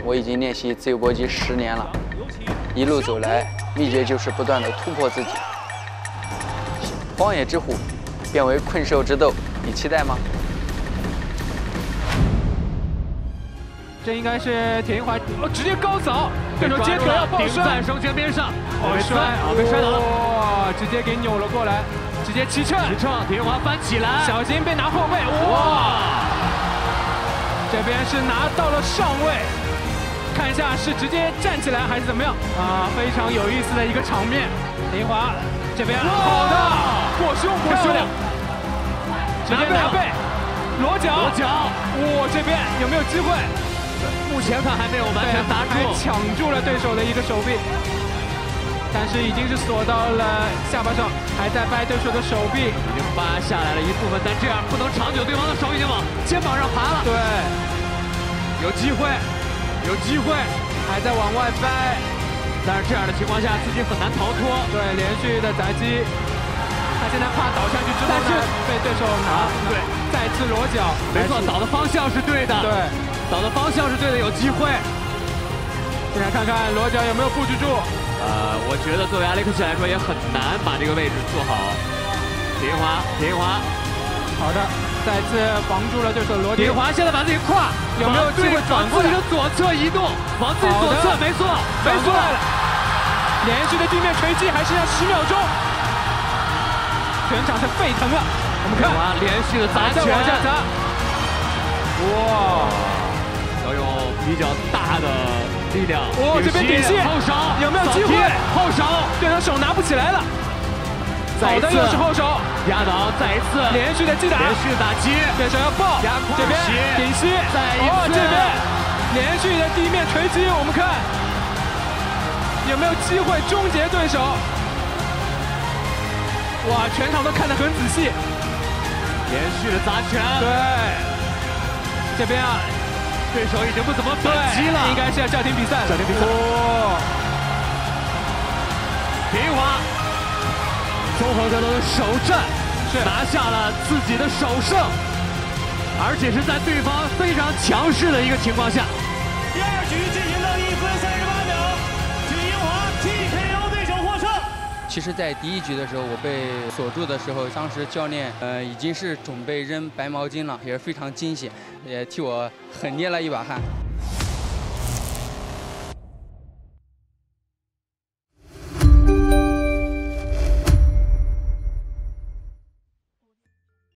我已经练习自由搏击10年了，一路走来，秘诀就是不断的突破自己。荒野之虎变为困兽之斗，你期待吗？ 这应该是铁银华，直接高扫，对手接腿要抱摔， 在绳圈边上， 被摔，被摔倒了，哇，直接给扭了过来，直接齐乘， 铁银华翻起来， 小心被拿后背，哇，这边是拿到了上位，看一下是直接站起来还是怎么样啊，非常有意思的一个场面，铁银华这边好的过胸，直接拿背，裸脚，哇，这边有没有机会？ 目前看还没有完全打住， 还抢住了对手的一个手臂，但是已经是锁到了下巴上，还在掰对手的手臂， 已经扒下来了一部分，但这样不能长久，对方的手已经往肩膀上爬了。 对， 有机会， 还在往外掰， 但是这样的情况下自己很难逃脱。 对，连续的砸击，他现在怕倒下去之后呢，被对手拿， 对， 再次裸脚， 没错，倒的方向是对的， 对。 倒的方向是对的，有机会。 现在看看裸脚有没有布置住。 我觉得作为阿历克西来说也很难把这个位置做好。铁银华， 好的，再次防住了对手裸体。 铁银华现在把自己胯有没有机会转过来？ 往自己的左侧移动，往自己左侧，没错， 了。连续的地面锤击还剩下10秒钟，全场是沸腾了。我们看， 连续的砸拳， 往下砸。 哇！ 要用比较大的力量。 哇，这边顶膝， 后手有没有机会？ 后手， 对手手拿不起来了。好的，又是后手， 压倒，再一次连续的击打， 连续的打击， 对手要抱，这边顶膝， 再一次， 这边连续的地面锤击，我们看有没有机会终结对手？哇，全场都看得很仔细， 连续的砸拳， 对。 这边啊， 对手已经不怎么反击了， 应该是要叫停比赛了。 哦，铁银华综合格斗的首战是拿下了自己的首胜，而且是在对方非常强势的一个情况下。 第二局进行到1分38秒，铁银华 TKO 对手获胜。 其实，在第1局的时候，我被锁住的时候，当时教练已经是准备扔白毛巾了，也是非常惊险，也替我狠捏了一把汗。